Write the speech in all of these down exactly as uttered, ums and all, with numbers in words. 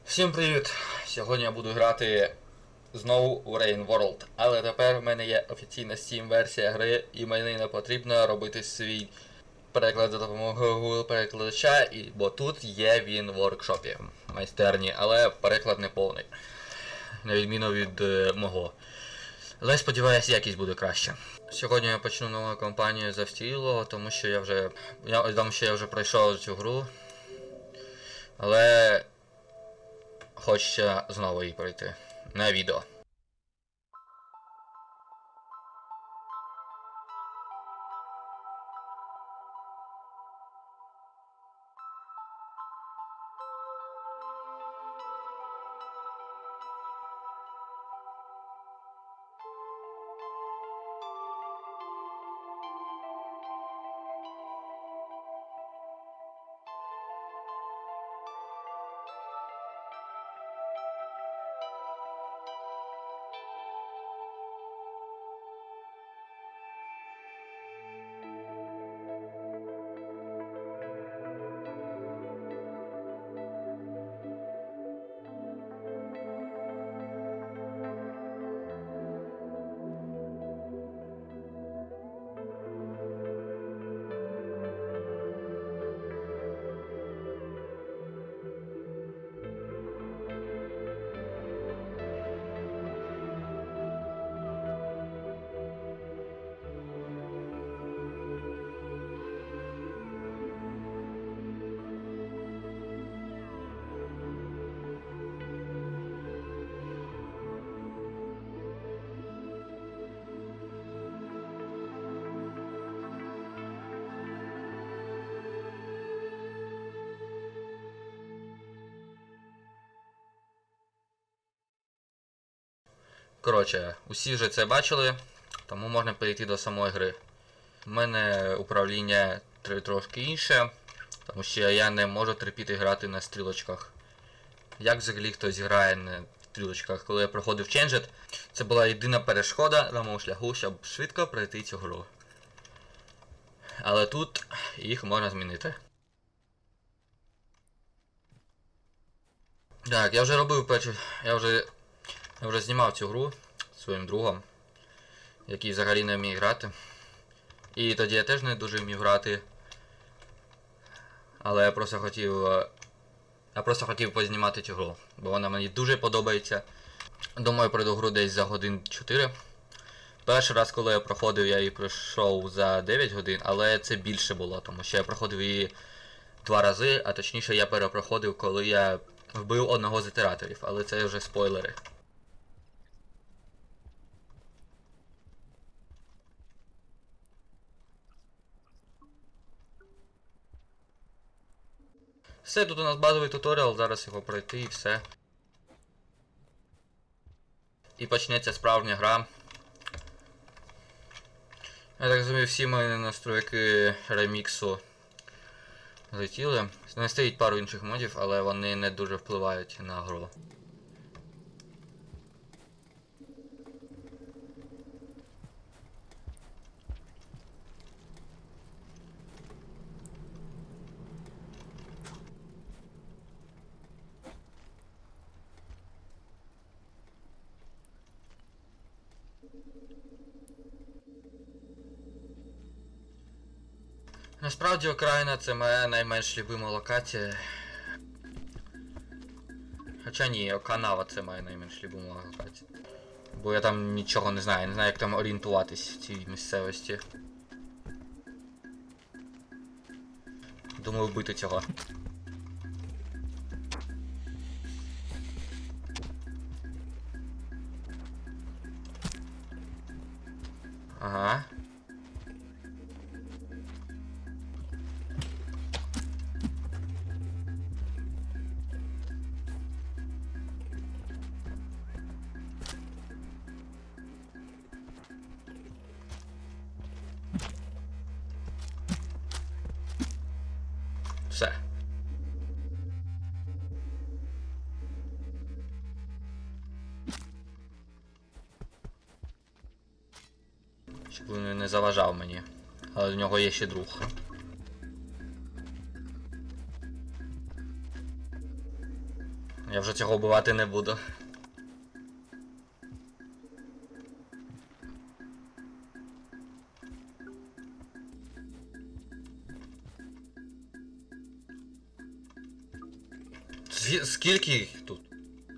Всім привіт! Сьогодні я буду грати знову у Rain World, але тепер в мене є офіційна Steam версія гри і мені не потрібно робити свій переклад за допомогою Google перекладача, і, бо тут є він в воркшопі майстерні, але переклад не повний, на відміну від е, мого. Але сподіваюся, якість буде краще. Сьогодні я почну нову кампанію за Втіло, тому що я вже я, тому що я вже пройшов цю гру, але хочеться знову її пройти на відео. Коротше, усі вже це бачили, тому можна перейти до самої гри. У мене управління трошки інше, тому що я не можу терпіти грати на стрілочках. Як взагалі хтось грає на стрілочках? Коли я проходив Changed, це була єдина перешкода на моєму шляху, щоб швидко пройти цю гру. Але тут їх можна змінити. Так, я вже робив першу... Я вже... Я вже знімав цю гру своїм другом, який взагалі не вміє грати. І тоді я теж не дуже вмів грати. Але я просто хотів... Я просто хотів познімати цю гру, бо вона мені дуже подобається. Думаю, пройду гру десь за годин чотири. Перший раз, коли я проходив, я її пройшов за дев'ять годин, але це більше було, тому що я проходив її два рази, а точніше я перепроходив, коли я вбив одного з ітераторів, але це вже спойлери. Все, тут у нас базовий туторіал, зараз його пройти і все. І почнеться справжня гра. Я так розумію, всі мої настройки реміксу злетіли. Не стоїть пару інших модів, але вони не дуже впливають на гру. Насправді окраїна це моя найменш любима локація. Хоча ні, Оканава це моя найменш любима локація. Бо я там нічого не знаю, не знаю як там орієнтуватись в цій місцевості. Думаю вбити цього. Ага. Все. Щоб він не заважав мені. Але в нього є ще друг. Я вже цього вбивати не буду. Скільки їх тут?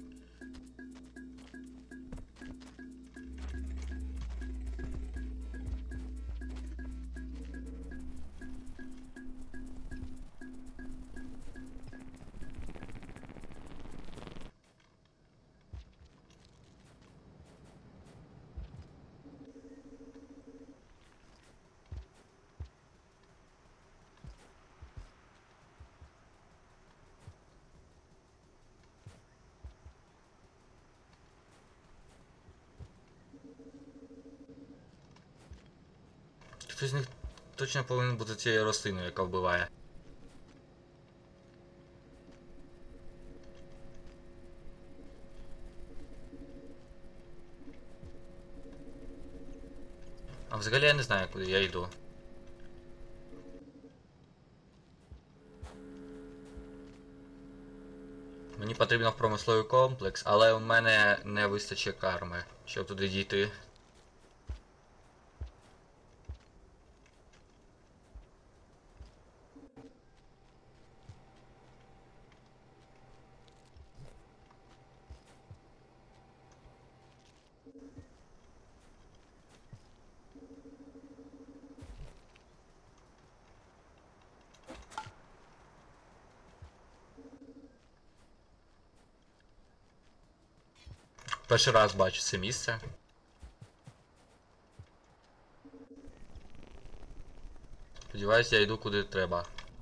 Хтось з них точно повинен бути цією рослиною, яка вбиває. А взагалі я не знаю, куди я йду. Мені потрібно в промисловий комплекс, але у мене не вистачить карми, щоб туди дійти. Перший раз бачу це місце. Сподіваюсь, я йду куди треба.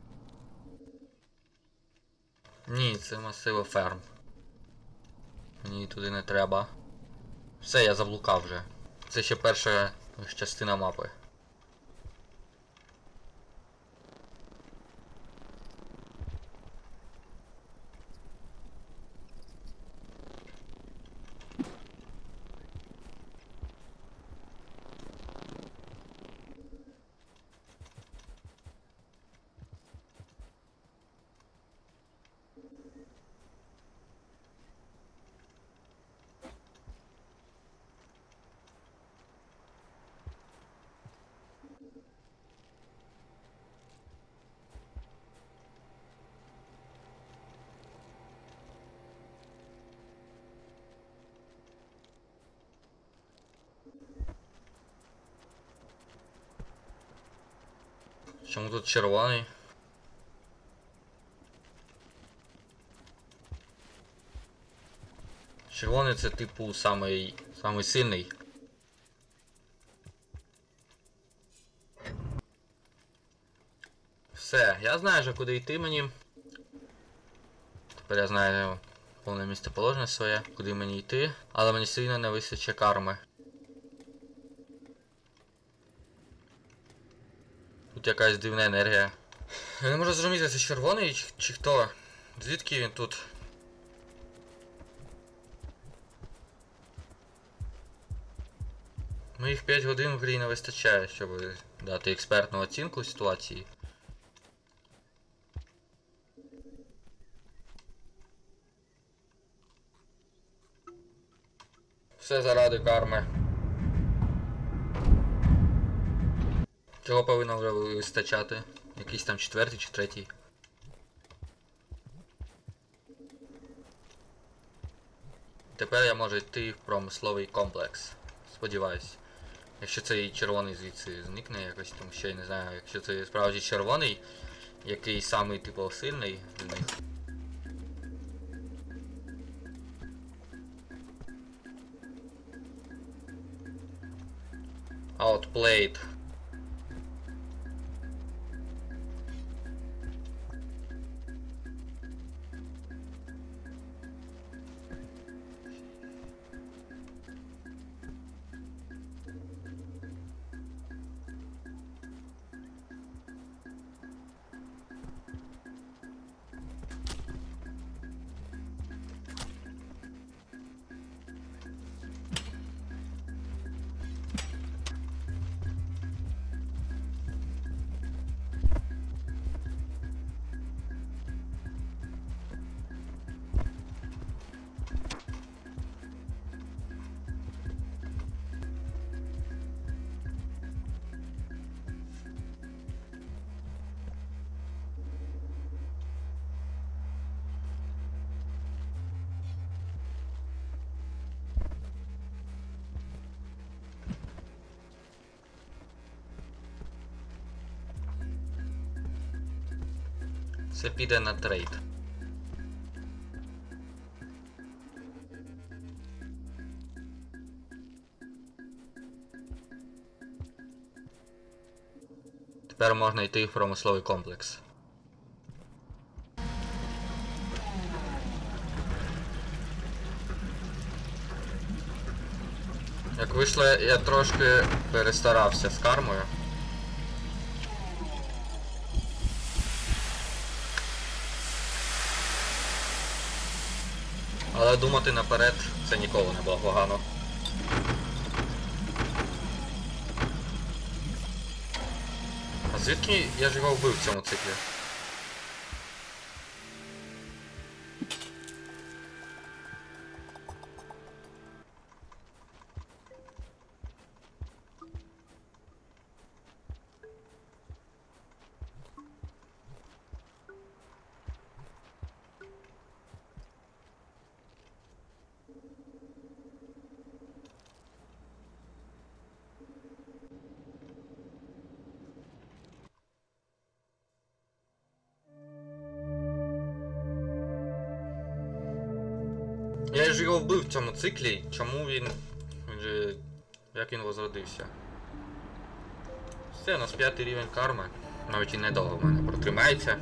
Ні, це масиво ферм. Мені туди не треба. Все, я заблукав вже. Це ще перша частина мапи. Чому тут червоний? Червоний це типу самий, самий сильний. Все, я знаю вже куди йти мені. Тепер я знаю повне місцеположення своє, куди мені йти, але мені сильно не вистачить карми. Тут якась дивна енергія. Я не можу зрозуміти, це червоний чи, чи хто? Звідки він тут? Моїх п'ять годин в грі не вистачає, щоб дати експертну оцінку ситуації. Все заради карми. Цього повинно вже вистачати. Якийсь там четвертий чи третій. Тепер я можу йти в промисловий комплекс. Сподіваюсь. Якщо цей червоний звідси зникне якось, тому що я не знаю, якщо це справді червоний, який самий типу сильний з них. Outplayed. Це піде на трейд. Тепер можна йти в промисловий комплекс. Як вийшло, я трошки перестарався з кармою. Але думати наперед це ніколи не було погано. А звідки я ж його вбив в цьому циклі? Я ж його вбив в цьому циклі, чому він... він же... як він возродився? Все, у нас п'ятий рівень карми. Навіть і недовго в мене протримається.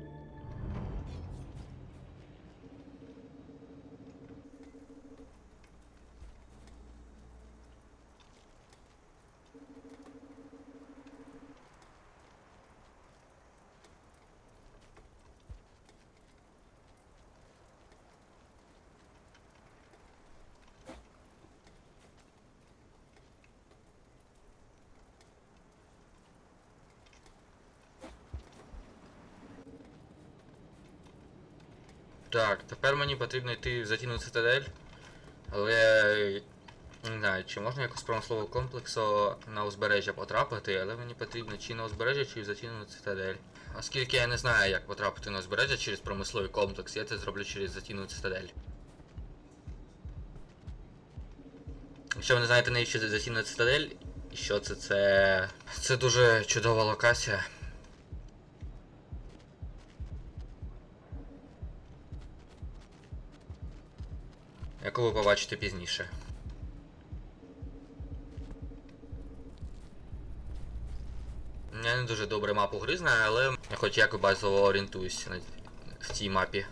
Так, тепер мені потрібно йти в затінену цитадель, але не знаю, чи можна якось з промислового комплексу на узбережжя потрапити, але мені потрібно чи на узбережжя, чи в затінену цитадель. Оскільки я не знаю, як потрапити на узбережжя через промисловий комплекс, я це зроблю через затінену цитадель. Якщо ви не знаєте, навіщо це затінена цитадель, і що це, це... це дуже чудова локація. Яку ви побачите пізніше. Я не дуже добре мапу гри знаю, але я хоч як базово орієнтуюся на... в цій мапі.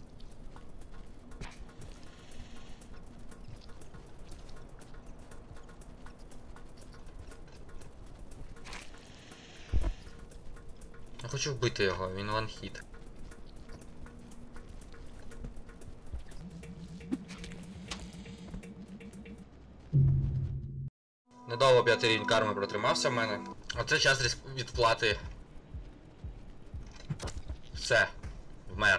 Я хочу вбити його, він ванхіт. Недовго п'ятий рівень карми протримався в мене. Оце час відплати. Все. Вмер.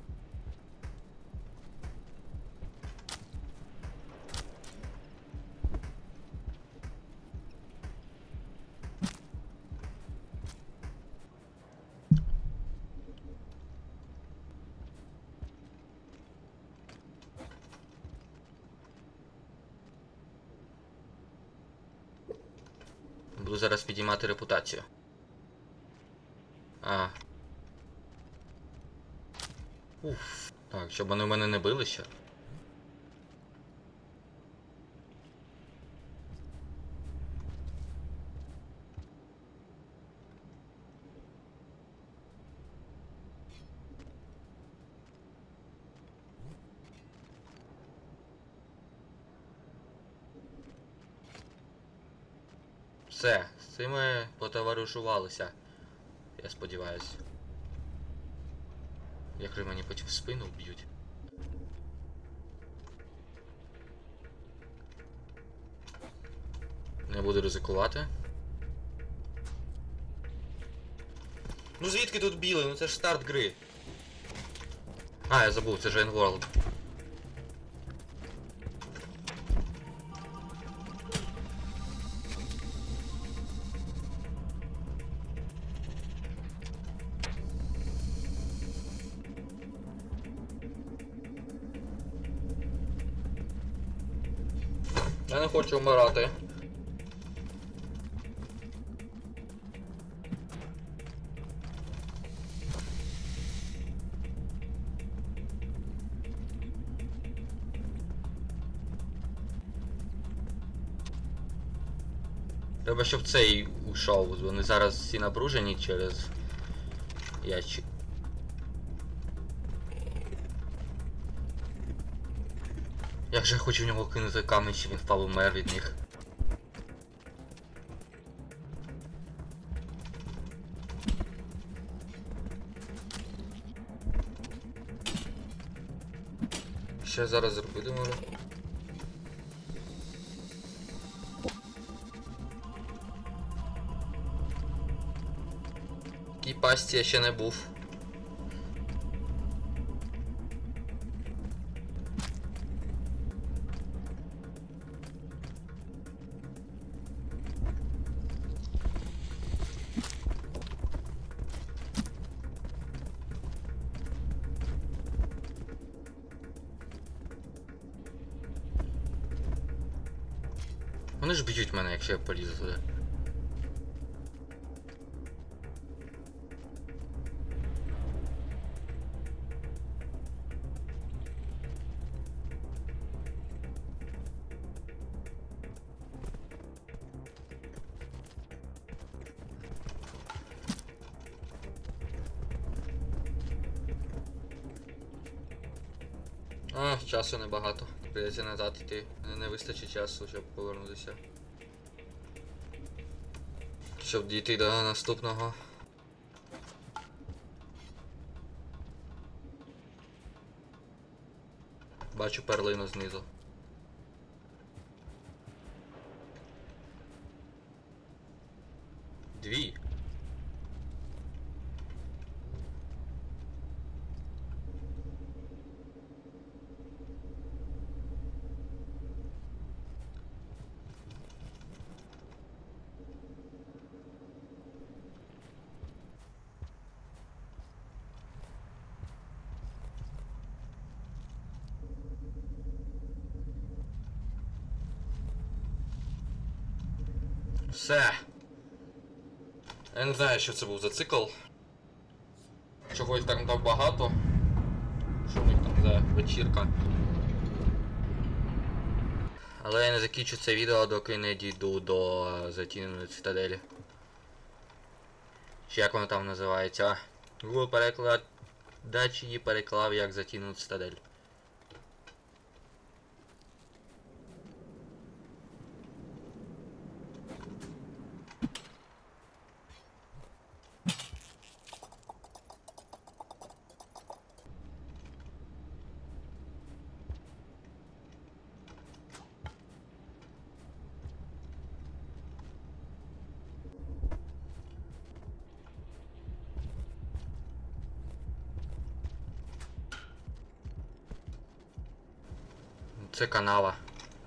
Буду зараз підіймати репутацію. А. Уф. Так, щоб вони в мене не били ще. Все, з цими потоваришувалися, я сподіваюся. Як же мені потім в спину б'ють. Не буду ризикувати. Ну звідки тут білий? Ну це ж старт гри. А, я забув, це ж Rain World. Я не хочу вмирати. Треба, щоб цей ушов. Вони зараз всі напружені через ящик. Як же я хочу в нього кинути камінь, щоб він впав умер від них. Що я зараз зробити можу? В такій пасті я ще не був. Вони ж б'ють мене, якщо я полізу туди. А, часу небагато. Придеться назад йти. Не вистачить часу, щоб повернутися. Щоб дійти до наступного. Бачу перлину знизу. Дві. Все. Я не знаю, що це був за цикл. Чогось там так багато. Що в них там за вечірка. Але я не закінчу це відео, доки не дійду до затіненої цитаделі. Чи як воно там називається? Google перекладач її переклав як затінену цитадель. Це канава.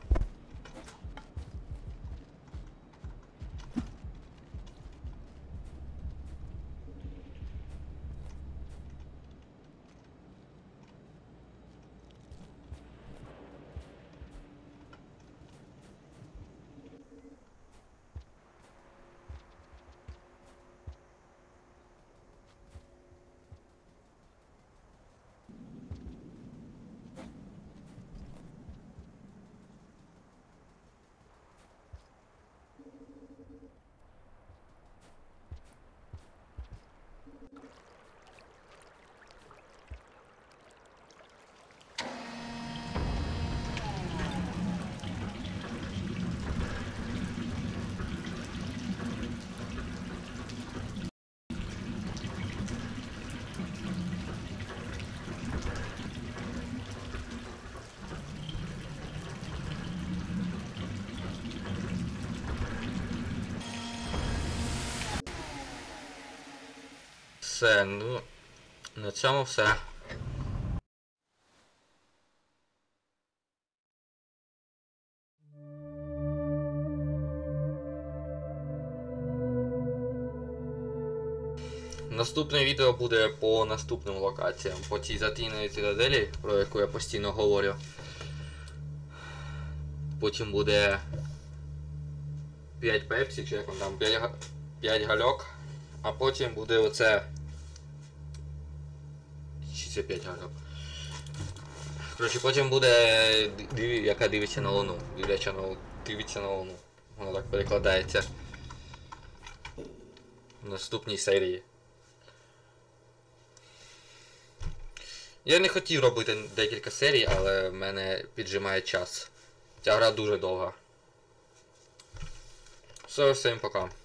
Все, ну, на цьому все. Наступне відео буде по наступним локаціям, по цій затіненій цитаделі, про яку я постійно говорю. Потім буде п'ять пепсі, чи як он там, п'ять гальок, а потім буде оце... Чи це п'ять гальок? Коротше, потім буде, яка дивиться на Луну, дивиться на, дивиться на Луну, воно так перекладається. в наступній серії. Я не хотів робити декілька серій, але в мене піджимає час. Ця гра дуже довга. Все, всім пока.